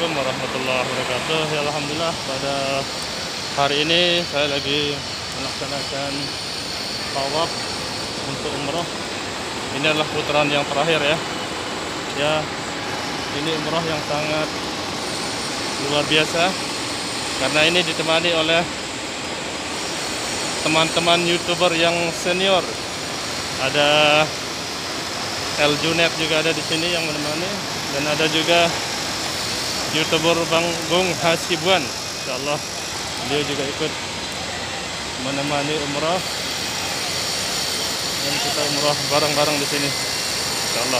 Assalamualaikum warahmatullahi wabarakatuh. Ya, alhamdulillah pada hari ini saya lagi melaksanakan tawaf untuk umroh. Ini adalah putaran yang terakhir ya. Ya, ini umroh yang sangat luar biasa karena ini ditemani oleh teman-teman YouTuber yang senior. Ada El Junet juga ada di sini yang menemani, dan ada juga YouTuber Bang Bung Hasibuan. Insyaallah beliau juga ikut menemani umrah, dan kita umrah bareng-bareng di sini. Insyaallah.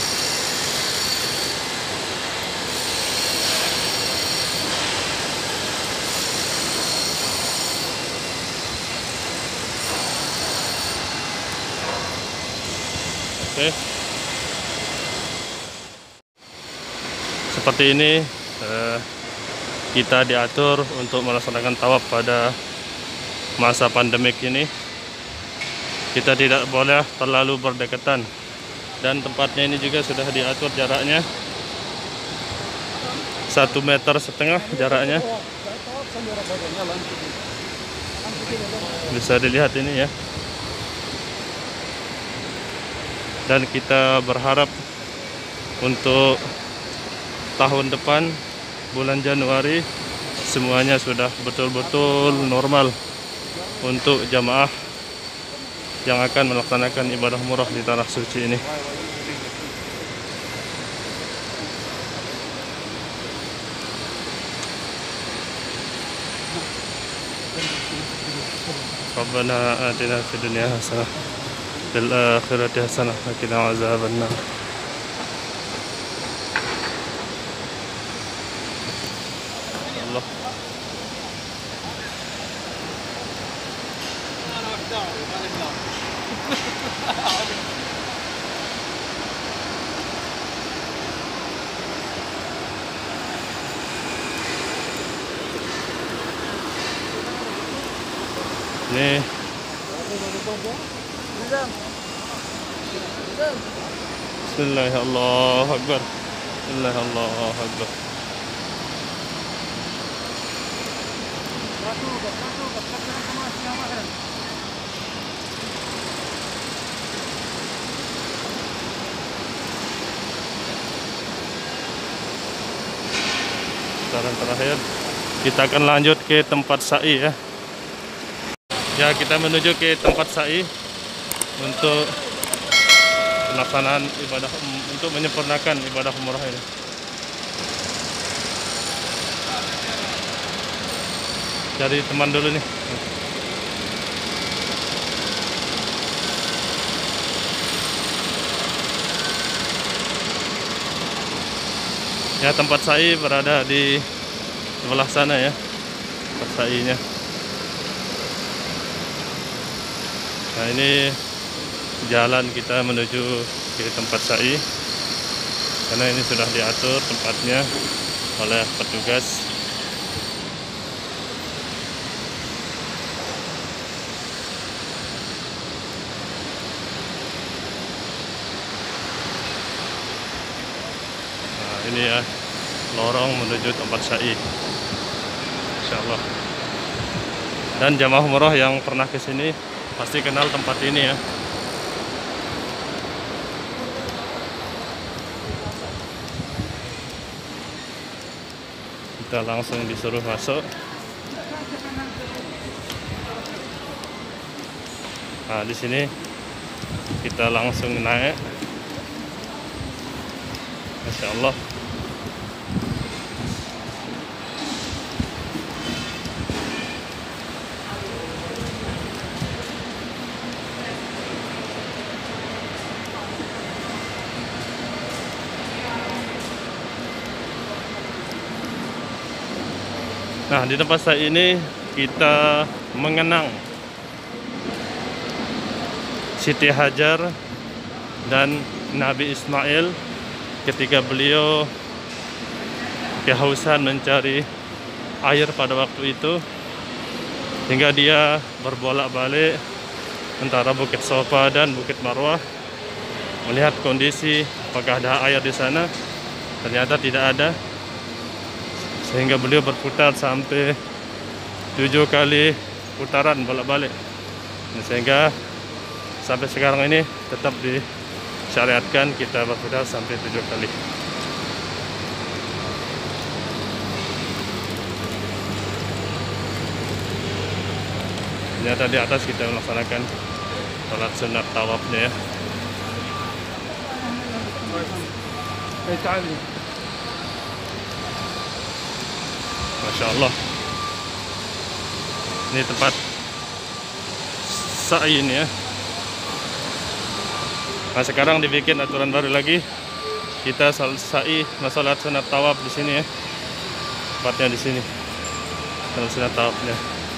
Oke. Seperti ini kita diatur untuk melaksanakan tawaf pada masa pandemik ini. Kita tidak boleh terlalu berdekatan, dan tempatnya ini juga sudah diatur jaraknya 1,5 meter jaraknya. Bisa dilihat ini ya. Dan kita berharap untuk tahun depan bulan Januari semuanya sudah betul-betul normal untuk jamaah yang akan melaksanakan ibadah umrah di tanah suci ini. Rabbana atina fid dunya hasanah fil akhirati hasanah wa qina azabannar. Allah. Ini Bismillahirrahmanirrahim. Bismillahirrahmanirrahim. Putaran terakhir, kita akan lanjut ke tempat sa'i ya. Ya, kita menuju ke tempat sa'i untuk pelaksanaan ibadah, untuk menyempurnakan ibadah umrah ini. Dari teman dulu nih. Ya, tempat sa'i berada di sebelah sana ya, tempat sa'inya. Nah, ini jalan kita menuju ke tempat sa'i, karena ini sudah diatur tempatnya oleh petugas. Nah, ini ya lorong menuju tempat sa'i, insyaallah. Dan jamaah umroh yang pernah ke sini pasti kenal tempat ini ya. Kita langsung disuruh masuk. Nah, di sini kita langsung naik. Masya Allah. Nah, di tempat saya ini kita mengenang Siti Hajar dan Nabi Ismail ketika beliau kehausan mencari air pada waktu itu, hingga dia berbolak-balik antara Bukit Sofa dan Bukit Marwah melihat kondisi apakah ada air di sana. Ternyata tidak ada. sehingga beliau berputar sampai 7 kali putaran bolak-balik. Sehingga sampai sekarang ini tetap disyariatkan kita berputar sampai 7 kali. Ternyata di atas kita melaksanakan sholat sunat tawafnya ya. Masya Allah. Ini tempat sa'i ini ya. Nah sekarang dibikin aturan baru lagi. Kita sa'i sholat sunat tawaf di sini ya. Tempatnya di sini. Sholat sunat tawafnya.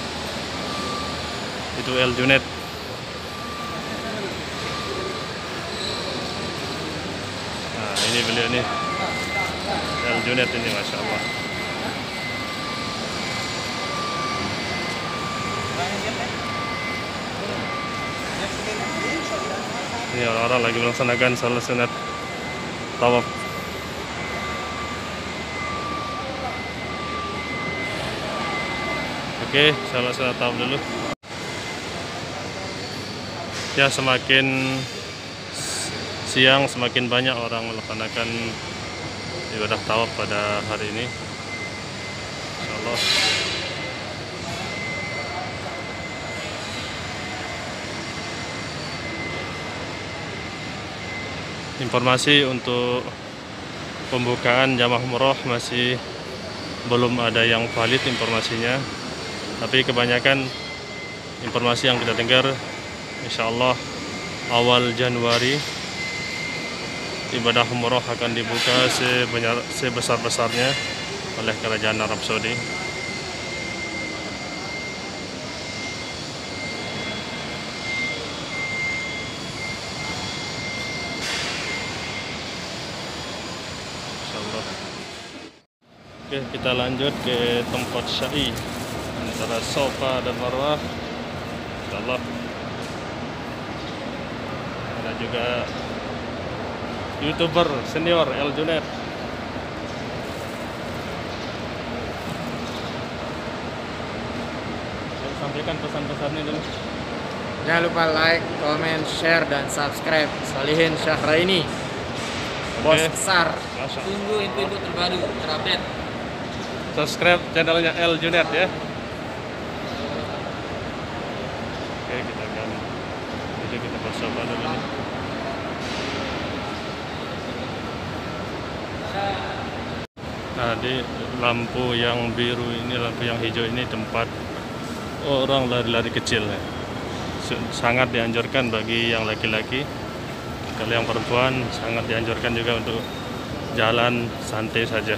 Itu El Junaid. Nah ini beliau nih, El Junaid ini, Masya Allah. Ini orang-orang lagi melaksanakan salat sunat tawaf. Oke, salat sunat tawaf dulu. Ya, semakin siang semakin banyak orang melaksanakan ibadah tawaf pada hari ini. Insyaallah. Informasi untuk pembukaan jamaah umroh masih belum ada yang valid informasinya, tapi kebanyakan informasi yang kita dengar insya Allah awal Januari ibadah umroh akan dibuka sebesar-besarnya oleh kerajaan Arab Saudi. Insyaallah. Oke, kita lanjut ke tempat sa'i antara Safa dan Marwah. Insyaallah. Ada juga YouTuber senior El Junaid. Sampaikan pesan-pesannya dulu. Jangan lupa like, comment, share, dan subscribe Solihin Syahraini, bos besar. Tunggu info-info terbaru terupdate. Subscribe channelnya El Junaid ya. Oke, kita bersama dulu nih. Nah, di lampu yang biru ini, lampu yang hijau ini tempat orang lari-lari kecil ya. Sangat dianjurkan bagi yang laki-laki. Kalau yang perempuan sangat dianjurkan juga untuk jalan santai saja.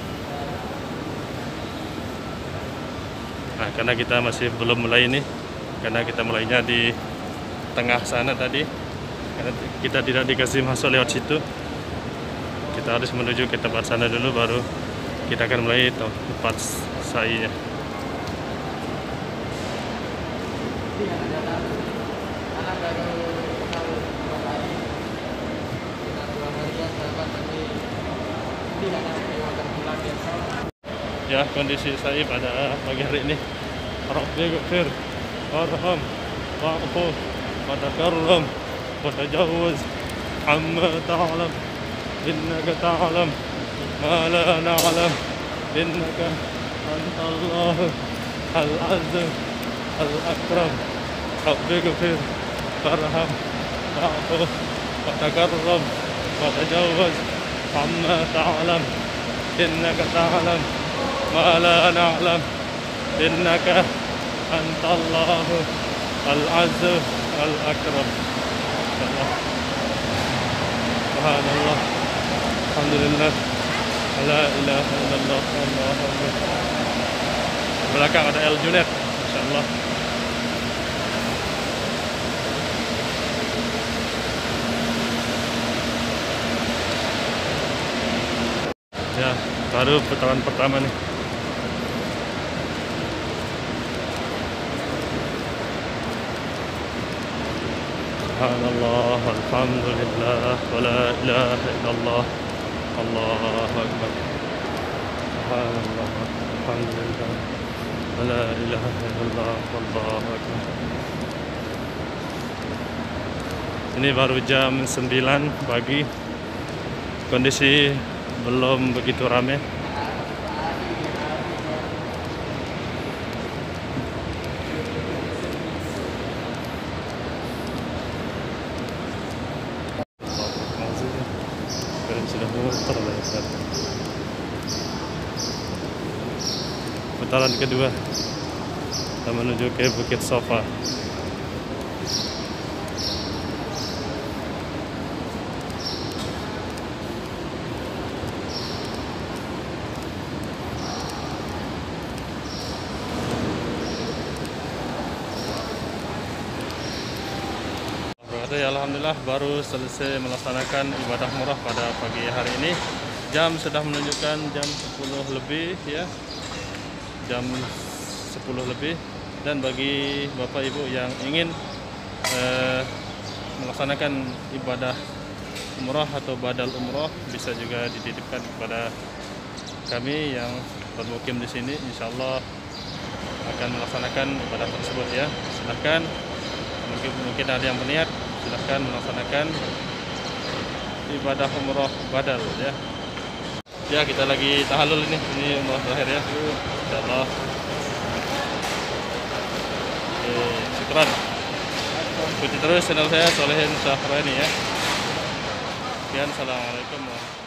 Nah, karena kita masih belum mulai ini, karena kita mulainya di tengah sana tadi, karena kita tidak dikasih masuk lewat situ, kita harus menuju ke tempat sana dulu, baru kita akan mulai tempat sa'inya. Ya, kondisi sa'i pada pagi hari ini. Rabbi ghfir warham wa'fu wa takarram wa tajawuz amma ta'lam innaka ta'lam ma la na'lam innaka antallah al-azz al-akram. Rabbi ghfir warham wa'fu wa takarram wa tajawuz amma ta'lam innaka ta'lam ma la na'lam innaka antallahu al-azz al-akram. Subhanallah, alhamdulillah, la ilaha illallah, Allahu akbar. Belakang ada El Junaid, insyaallah. Ya, baru putaran pertama nih. Subhanallah, alhamdulillah, wa la ilaha illallah, Allahu akbar. Subhanallah. alhamdulillah, la ilaha illallah, wallahu akbar. Ini baru jam 9 pagi. Kondisi belum begitu ramai. Sudah muter lah ya. Putaran kedua kita menuju ke Bukit Sofa. Ya, alhamdulillah baru selesai melaksanakan ibadah umrah pada pagi hari ini. Jam sudah menunjukkan jam 10 lebih ya. Jam 10 lebih, dan bagi Bapak Ibu yang ingin melaksanakan ibadah umrah atau badal umrah, bisa juga dititipkan kepada kami yang bermukim di sini. Insya Allah akan melaksanakan ibadah tersebut ya. Silahkan, mungkin ada yang berniat, silahkan melaksanakan ibadah umrah badal ya. Ya, kita lagi tahallul ini umrah terakhir ya. Insyaallah. Syukran. Ikuti terus channel saya Sholihin Syah Raini ya. Sekian, assalamualaikum warahmatullahi wabarakatuh.